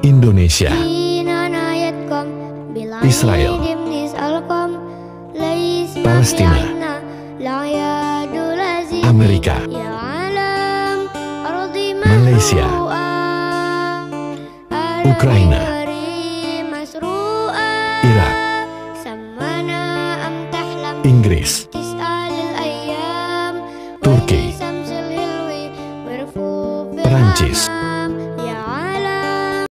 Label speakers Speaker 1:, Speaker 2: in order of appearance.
Speaker 1: Indonesia, Israel, Palestina, Amerika, Malaysia, Ukraina, Irak, Inggris, Turki, Perancis,